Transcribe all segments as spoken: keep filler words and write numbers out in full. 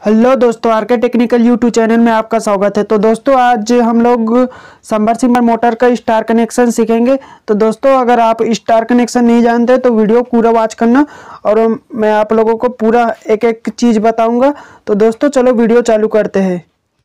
Hello दोस्तों, are के technical YouTube channel में आपका स्वागत है। तो दोस्तों आज हम लोग सबमर्सिबल मोटर का स्टार कनेक्शन सीखेंगे। तो दोस्तों अगर आप स्टार कनेक्शन नहीं जानते तो वीडियो पूरा वॉच करना और मैं आप लोगों को पूरा एक एक चीज़ बताऊंगा। तो दोस्तों चलो वीडियो चालू करते हैं।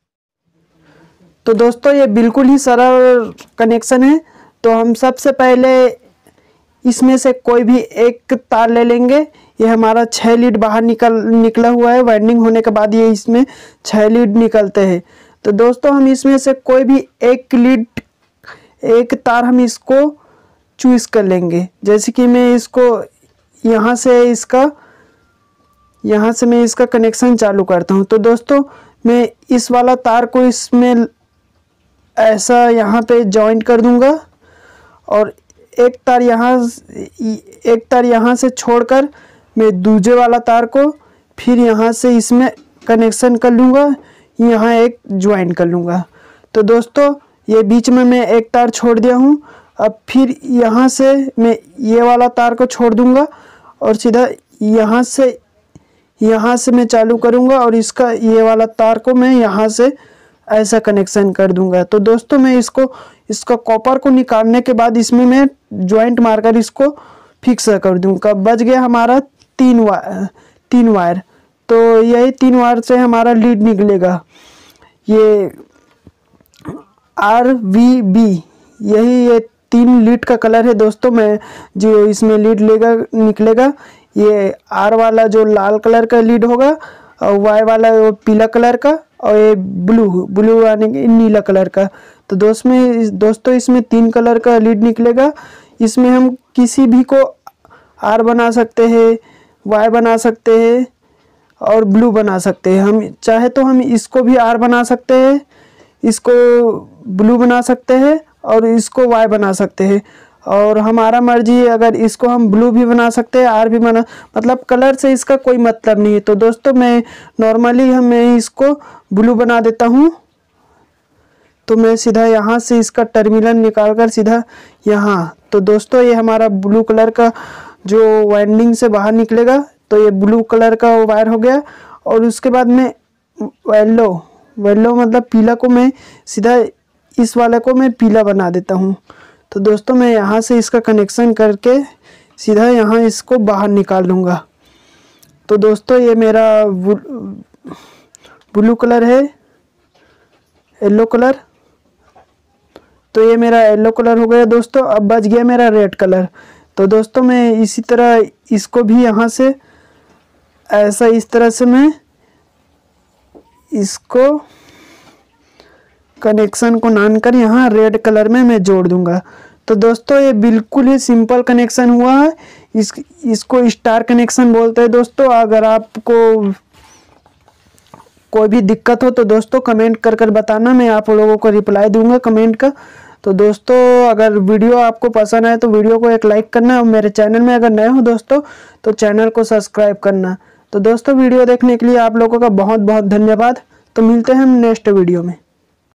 तो दोस्तों ये बिल्कुल ही सरल कनेक्शन है। तो हम सबसे पहले इसमें से कोई भी एक तार ले लेंगे। ये हमारा छः लीड बाहर निकल निकला हुआ है। वाइंडिंग होने के बाद ये इसमें छः लीड निकलते हैं। तो दोस्तों हम इसमें से कोई भी एक लीड एक तार हम इसको चूज़ कर लेंगे। जैसे कि मैं इसको यहाँ से इसका यहाँ से मैं इसका कनेक्शन चालू करता हूँ। तो दोस्तों मैं इस वाला तार को इसमें ऐसा यहाँ पे जॉइंट कर दूँगा और एक तार यहाँ एक तार यहाँ से छोड़कर मैं दूसरे वाला तार को फिर यहाँ से इसमें कनेक्शन कर लूँगा, यहाँ एक ज्वाइन कर लूँगा। तो दोस्तों ये बीच में मैं एक तार छोड़ दिया हूँ। अब फिर यहाँ से मैं ये वाला तार को छोड़ दूँगा और सीधा यहाँ से यहाँ से मैं चालू करूँगा और इसका ये वाला तार को मैं यहाँ से ऐसा कनेक्शन कर दूंगा। तो दोस्तों मैं इसको इसका कॉपर को निकालने के बाद इसमें मैं जॉइंट मारकर इसको फिक्स कर दूंगा। बच गया हमारा तीन वायर तीन वायर तो यही तीन वायर से हमारा लीड निकलेगा। ये आर वी बी यही ये तीन लीड का कलर है दोस्तों। मैं जो इसमें लीड लेगा निकलेगा ये आर वाला जो लाल कलर का लीड होगा और वाई वाला वो पीला कलर का और ये ब्लू ब्लू यानी कि नीला कलर का। तो दोस्त में दोस्तों इसमें तीन कलर का लीड निकलेगा। इसमें हम किसी भी को आर बना सकते हैं, वाई बना सकते हैं और ब्लू बना सकते हैं। हम चाहे तो हम इसको भी आर बना सकते हैं, इसको ब्लू बना सकते हैं और इसको वाई बना सकते हैं। और हमारा मर्जी है, अगर इसको हम ब्लू भी बना सकते हैं, आर भी बना, मतलब कलर से इसका कोई मतलब नहीं है। तो दोस्तों मैं नॉर्मली हम मैं इसको ब्लू बना देता हूँ। तो मैं सीधा यहाँ से इसका टर्मिनल निकाल कर सीधा यहाँ। तो दोस्तों ये हमारा ब्लू कलर का जो वाइंडिंग से बाहर निकलेगा तो ये ब्लू कलर का वायर हो गया। और उसके बाद में येलो येलो मतलब पीला को मैं सीधा इस वाले को मैं पीला बना देता हूँ। तो दोस्तों मैं यहाँ से इसका कनेक्शन करके सीधा यहाँ इसको बाहर निकाल लूँगा। तो दोस्तों ये मेरा ब्लू कलर है, येलो कलर। तो ये मेरा येलो कलर हो गया दोस्तों। अब बच गया मेरा रेड कलर। तो दोस्तों मैं इसी तरह इसको भी यहाँ से ऐसा इस तरह से मैं इसको कनेक्शन को नान कर यहाँ रेड कलर में मैं जोड़ दूंगा। तो दोस्तों ये बिल्कुल ही सिंपल कनेक्शन हुआ है। इस इसको स्टार कनेक्शन बोलते हैं दोस्तों। अगर आपको कोई भी दिक्कत हो तो दोस्तों कमेंट कर कर बताना, मैं आप लोगों को रिप्लाई दूंगा कमेंट का। तो दोस्तों अगर वीडियो आपको पसंद आए तो वीडियो को एक लाइक करना और मेरे चैनल में अगर नए हो दोस्तों तो चैनल को सब्सक्राइब करना। तो दोस्तों वीडियो देखने के लिए आप लोगों का बहुत बहुत धन्यवाद। तो मिलते हैं हम नेक्स्ट वीडियो में।